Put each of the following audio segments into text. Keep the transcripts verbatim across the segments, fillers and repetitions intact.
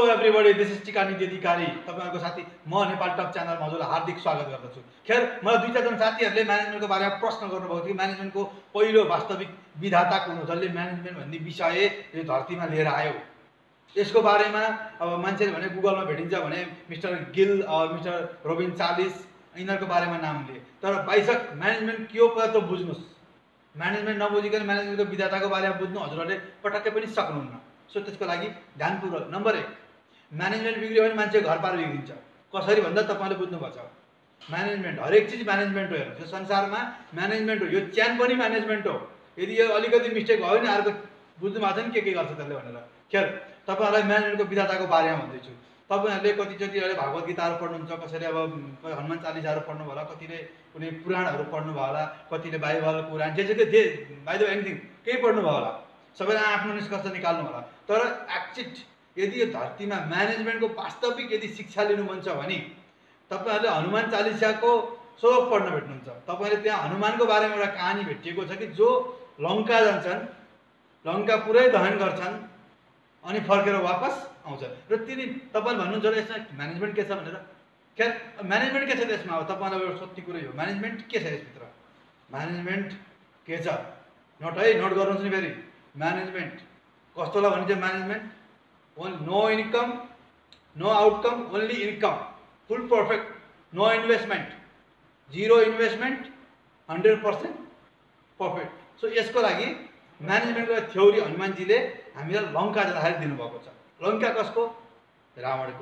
Everybody, this is टिका निधि अधिकारी, तपाईहरुको साथी म नेपाल टप च्यानलमा हजुरलाई हार्दिक स्वागत गर्दछु। खेर मलाई दुई चारजना साथीहरुले म्यानेजमेन्टको बारेमा प्रश्न गर्नुभएको थियो। म्यानेजमेन्टको पहिलो वास्तविक विधाता कुन हो, जसले म्यानेजमेन्ट भन्ने विषय यो धरतीमा लिएर आयो। यसको बारेमा अब मान्छेले भने गुगलमा भेटिन्छ भने mister Gill, mister Robin Charles यिनीहरुको बारेमा नाम लिए। तर बाइसक म्यानेजमेन्ट के हो पहिला त बुझ्नुस्। म्यानेजमेन्ट नबुझिकन म्यानेजमेन्टको विधाताको बारेमा बुझ्नु हजुरहरूले पटक्कै पनि सक्नुहुन्न। सो त्यसको लागि ध्यानपूर्वक नम्बर एक, म्यानेजमेन्ट बिग्रियो भने मान्छे घर पार बिग्रिन्छ। कसरी भन्दा तपाईले बुझ्नुपर्छ। म्यानेजमेन्ट हरेक चिज म्यानेजमेन्ट हो। हेर्नुस्, यो संसारमा म्यानेजमेन्ट हो। यो च्यान पनि म्यानेजमेन्ट हो। यदि यो अलिकति मिस्टेक भयो भने अर्को बुझ्नु भएको छ नि के के गर्छ त्यसले भनेर। खेर तपाईहरुलाई म्यानेजमेन्टको विधाताको बारेमा भन्दैछु। तपाईहरुले कतिचोटि अहिले भागवत गीताहरु पढ्नुहुन्छ, कसैले अब हनुमान चालिसाहरु पढ्नु होला, कतिले कुनै पुराणहरु पढ्नु भयो होला, कतिले बाइबल कुरान जे जे जे बाइ द एनिथिङ केही पढ्नु भयो होला। सबैले आफ्नो निष्कर्ष निकाल्नु होला। तर एक्चुअली यदि यो धरतीमा म्यानेजमेन्टको वास्तविक यदि शिक्षा लिनु मन छ भने तपाईहरुले हनुमान चालिसाको श्लोक पढ्न भेट्नुहुन्छ। तपाईले त्यहाँ हनुमानको बारेमा एउटा कहानी भेटिएको छ कि जो लङ्का जान्छन्, लङ्का पुरै दहन गर्छन् अनि फर्केर वापस आउँछन्। र तिनी तपाईले भन्नुहुन्छ यसमा म्यानेजमेन्ट के छ भनेर। खेर म्यानेजमेन्ट के छ त्यसमा? अब तपाईलाई एउटा सोध्ने कुरा यो, म्यानेजमेन्ट के छ यसभित्र? म्यानेजमेन्ट के छ? नोट है, नोट गर्नुहोस् नि फेरि। म्यानेजमेन्ट कस्तोलाई भनिन्छ? Management no income, no outcome, only income, full perfect, no investment, zero investment, hundred percent perfect. So यसको लागि म्यानेजमेन्टको थ्योरी हनुमानजीले हामीलाई लङ्का जाँदाखेरि दिनुभएको छ। लङ्का कसको? रावणको।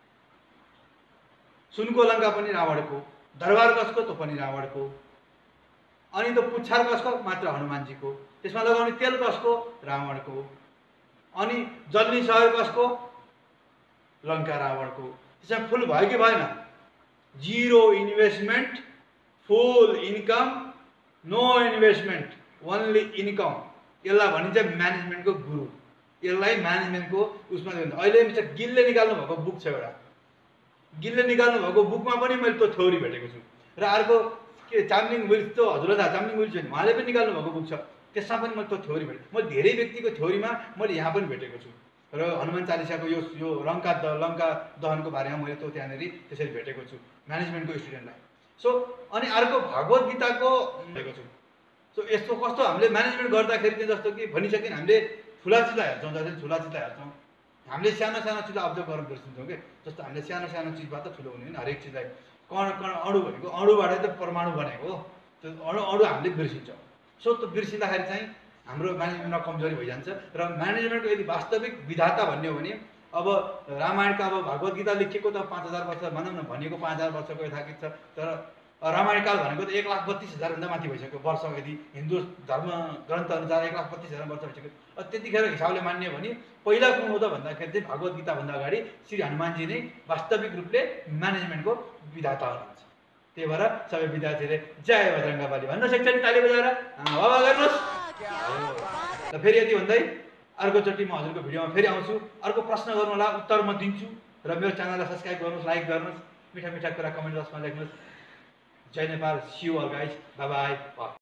सुनको लङ्का पनि रावणको। दरबार कसको? त्यो पनि रावणको। अनि त्यो पुच्छार कसको? मात्र हनुमानजीको। त्यसमा लगाउने तेल कसको? रावणको। अनि जल्ने सहर कसको? लङ्का रावणको। त्यसमा फुल भयो कि भएन? Zero investment, full income, no investment, only income. यसलाई भनिन्छ म्यानेजमेन्टको गुरु। यसलाई म्यानेजमेन्टको उसमा दिन्छ। अहिले मिस्टर गिलले निकाल्नु भएको बुक छ एउटा। गिलले निकाल्नु भएको बुकमा पनि मैले त्यो थ्योरी भेटेको छु। र अर्को के चामलिङ विल्स, त्यो हजुरलाई थाहा चामलिङ विल्स होइन, उहाँले पनि निकाल्नु भएको बुक छ। त्यसमा पनि मैले त्यो थ्योरी भेटेँ। मैले धेरै व्यक्तिको थ्योरीमा मैले यहाँ पनि भेटेको छु। र हनुमान चालिसाको यो यो लङ्का द लङ्का दहनको बारेमा मैले त्यो त्यहाँनिर त्यसरी भेटेको छु म्यानेजमेन्टको स्टुडेन्टलाई। सो अनि अर्को भागवत गीताको भेटेको छु। सो यस्तो कस्तो हामीले म्यानेजमेन्ट गर्दाखेरि चाहिँ जस्तो कि भनिसक्यो हामीले ठुला चिजलाई हेर्छौँ, जसरी ठुला चिजलाई हेर्छौँ हामीले सानो सानो चिजलाई अब्जर्भ गर्न बिर्सिन्छौँ कि। जस्तो हामीले सानो सानो चिजबाट ठुलो हुने होइन। हरेक चिजलाई कण कण अणु भनेको अणुबाट त परमाणु बनेको हो। त्यो अणु अणु हामीले बिर्सिन्छौँ। सो त्यो बिर्सिँदाखेरि चाहिँ हाम्रो म्यानेजमेन्टमा कमजोरी भइजान्छ। र म्यानेजमेन्टको यदि वास्तविक विधाता भन्ने हो भने अब रामायणका अब भागवत गीता लेखिएको त पाँच हजार वर्ष भनौँ न, भनिएको पाँच हजार वर्षको यथाकित छ। तर रामायणकाल भनेको त एक लाख बत्तिस हजारभन्दा माथि भइसक्यो वर्ष। यदि हिन्दू धर्म ग्रन्थ अनुसार एक लाख बत्तिस हजार वर्ष भइसक्यो। त्यतिखेर हिसाबले मान्यो भने पहिला कुन हो त भन्दाखेरि चाहिँ भागवत गीताभन्दा अगाडि श्री हनुमानजी नै वास्तविक रूपले म्यानेजमेन्टको विधाता हुनुहुन्छ। त्यही भएर सबै विद्यार्थीले जय बजरङ्गबली भन्न सक्छ नि ताली बजाएर? वाह गर्नुहोस्। र फेरि यति भन्दै अर्कोचोटि म हजुरको भिडियोमा फेरि आउँछु। अर्को प्रश्न गर्नु होला, उत्तर म दिन्छु। र मेरो च्यानललाई सब्सक्राइब गर्नुहोस्, लाइक गर्नुहोस्, मिठा मिठा कुरा कमेन्ट बक्समा लेख्नुहोस्। जय Nepal, see you all guys, bye by.